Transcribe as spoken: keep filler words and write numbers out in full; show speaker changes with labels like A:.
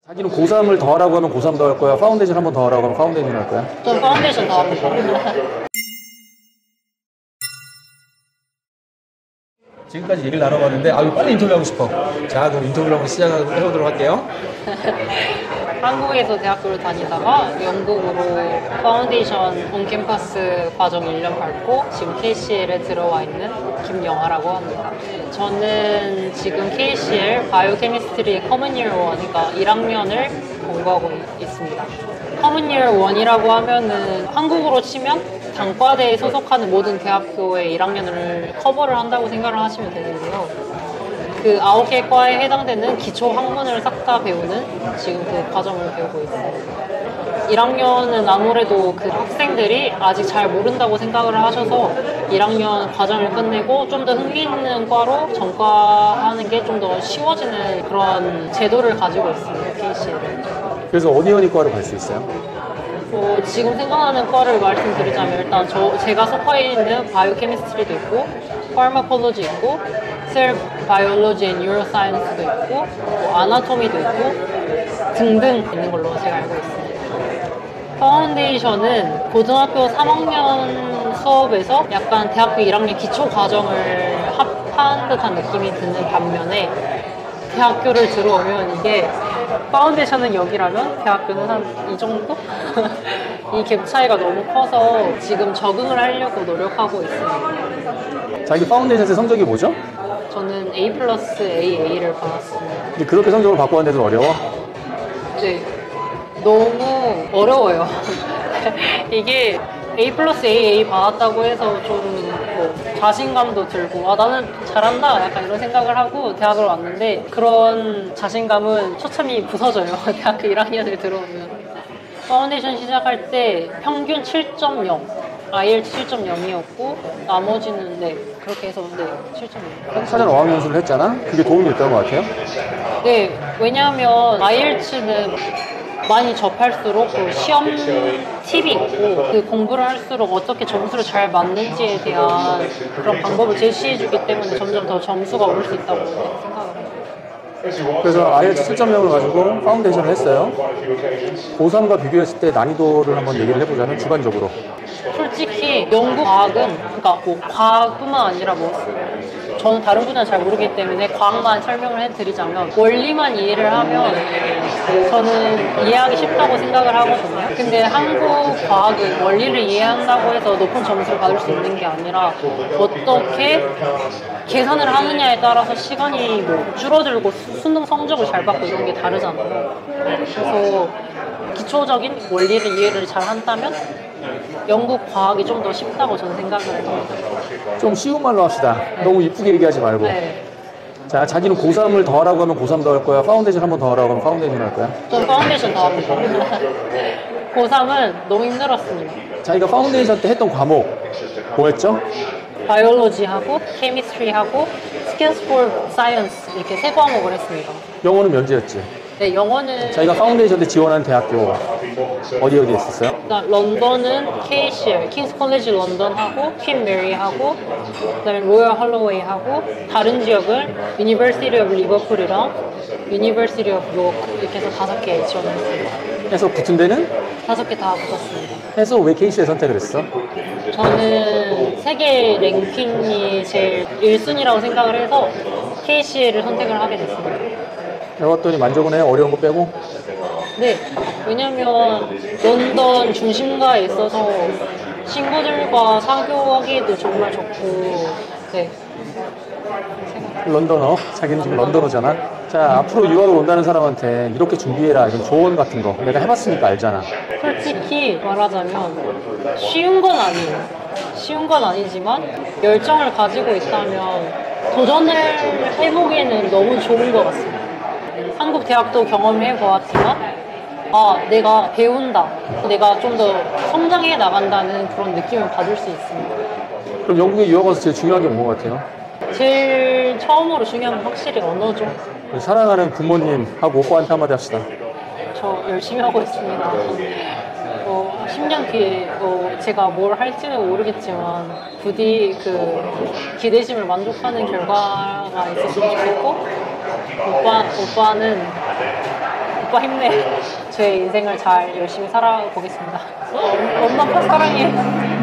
A: 자기는 고삼을 더 하라고 하면 고삼 더 할 거야? 파운데이션 한 번 더 하라고 하면 파운데이션 할 거야?
B: 전 파운데이션 더 합니다.
A: 지금까지 얘기를 나눠봤는데 아, 빨리 인터뷰하고 싶어. 자, 그럼 인터뷰를 한번 시작해보도록 할게요.
B: 한국에서 대학교를 다니다가 영국으로 파운데이션 온캠퍼스 과정 일 년 밟고 지금 케이씨엘에 들어와 있는 김영아라고 합니다. 저는 지금 케이씨엘 바이오케미스트리 커먼 이어 일, 그러니까 일 학년을 공부하고 있습니다. 커먼 이어 일이라고 하면은 한국으로 치면 단과대에 소속하는 모든 대학교의 일 학년을 커버를 한다고 생각을 하시면 되는데요. 그 아홉 개 과에 해당되는 기초 학문을 싹 다 배우는 지금 그 과정을 배우고 있어요. 일 학년은 아무래도 그 학생들이 아직 잘 모른다고 생각을 하셔서 일 학년 과정을 끝내고 좀 더 흥미 있는 과로 전과하는 게 좀 더 쉬워지는 그런 제도를 가지고 있습니다, 케이씨엘은.
A: 그래서 어디 어디 과로 갈 수 있어요?
B: 어, 지금 생각나는 과를 말씀드리자면 일단 저, 제가 속해 있는 바이오케미스트리도 있고 파르마콜로지 있고 셀 바이올로지 앤 뉴로사이언스도 있고 뭐 아나토미도 있고 등등 있는 걸로 제가 알고 있습니다. 파운데이션은 고등학교 삼 학년 수업에서 약간 대학교 일 학년 기초 과정을 합한 듯한 느낌이 드는 반면에 대학교를 들어오면 이게 파운데이션은 여기라면 대학교는 한 이 정도? 이 갭 차이가 너무 커서 지금 적응을 하려고 노력하고 있습니다.
A: 자기 파운데이션 때 성적이 뭐죠?
B: 저는 A 플러스 에이에이를 받았습니다.
A: 근데 그렇게 성적을 받고 왔는데도 어려워?
B: 네, 너무 어려워요. 이게 A 플러스 에이에이 받았다고 해서 좀 뭐 자신감도 들고 아 나는 잘한다 약간 이런 생각을 하고 대학을 왔는데 그런 자신감은 초점이 부서져요. 대학교 일 학년을 들어오면. 파운데이션 시작할 때 평균 칠 점 영, 아이엘츠 칠 점 영이었고 나머지는 네 그렇게 해서 네 칠 점 영.
A: 사전 어학연수를 했잖아? 그게 도움이 됐던 것 같아요?
B: 네, 왜냐하면 아이엘츠는 많이 접할수록 그 시험 팁이 있고 그 공부를 할수록 어떻게 점수를 잘 맞는지에 대한 그런 방법을 제시해주기 때문에 점점 더 점수가 오를 수 있다고 생각을 해요.
A: 그래서 아이엘츠 칠 점 영을 가지고 파운데이션을 했어요. 고삼과 비교했을 때 난이도를 한번 얘기를 해보자면 주관적으로.
B: 솔직히 연구 과학은 그러니까 뭐 과학뿐만 아니라 뭐 저는 다른 분야는 잘 모르기 때문에 과학만 설명을 해드리자면 원리만 이해를 하면 저는 이해하기 쉽다고 생각을 하거든요. 근데 한국 과학은 원리를 이해한다고 해서 높은 점수를 받을 수 있는 게 아니라 어떻게 계산을 하느냐에 따라서 시간이 뭐 줄어들고 수, 수능 성적을 잘 받고 이런 게 다르잖아요. 그래서 기초적인 원리를 이해를 잘 한다면 영국 과학이 좀 더 쉽다고 저는 생각을 해요.
A: 좀 쉬운 말로 합시다.
B: 네.
A: 너무 이쁘게 얘기하지 말고.
B: 네.
A: 자, 자기는 고삼을 더 하라고 하면 고삼 더 할 거야? 파운데이션 한 번 더 하라고 하면 파운데이션 할 거야?
B: 전 파운데이션 더 합니다. 고삼은 너무 힘들었습니다.
A: 자기가 파운데이션 때 했던 과목 뭐였죠?
B: 바이올로지하고 케미스트리하고 스킬스 포 사이언스 이렇게 세 과목을 했습니다.
A: 영어는 면제였지?
B: 네, 영어는
A: 자기가 파운데이션 때 지원한 대학교 어디 어디 했었어요?
B: 그러니까 런던은 케이씨엘, 킹스 콜리지 런던하고 퀸 메리하고 그다음에 로열 할로웨이하고 다른 지역은 유니버시티 오브 리버풀이랑 유니버시티 오브 요크 이렇게 해서 다섯 개 지원했습니다.
A: 해서 붙은 데는?
B: 다섯 개 다 붙었습니다.
A: 해서 왜 케이씨엘 선택을 했어?
B: 저는 세계 랭킹이 제일 일 순위라고 생각을 해서 케이씨엘을 선택을 하게 됐습니다.
A: 해봤더니 만족은 해요? 어려운 거 빼고?
B: 네, 왜냐면 런던 중심가에 있어서 친구들과 사교하기도 정말 좋고 네.
A: 런던어? 자기는 지금 런던어잖아? 자, 앞으로 유학을 온다는 사람한테 이렇게 준비해라 이런 조언 같은 거 내가 해봤으니까 알잖아.
B: 솔직히 말하자면 쉬운 건 아니에요. 쉬운 건 아니지만 열정을 가지고 있다면 도전을 해보기에는 너무 좋은 것 같습니다. 한국 대학도 경험해보았지만 아 내가 배운다, 내가 좀 더 성장해 나간다는 그런 느낌을 받을 수 있습니다.
A: 그럼 영국에 유학 와서 제일 중요한 게 뭔 것 같아요?
B: 제일 처음으로 중요한 건 확실히 언어죠.
A: 사랑하는 부모님하고 오빠한테 한마디 합시다.
B: 저 열심히 하고 있습니다. 어, 십 년 뒤에 어, 제가 뭘 할지는 모르겠지만 부디 그 기대심을 만족하는 결과가 있었으면 좋겠고 오빠, 오빠는 오빠 힘내. 제 인생을 잘 열심히 살아보겠습니다. 엄마 아빠 사랑해.